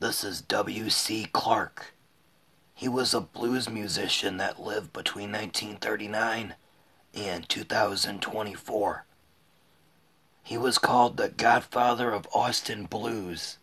This is W.C. Clark. He was a blues musician that lived between 1939 and 2024. He was called the Godfather of Austin Blues.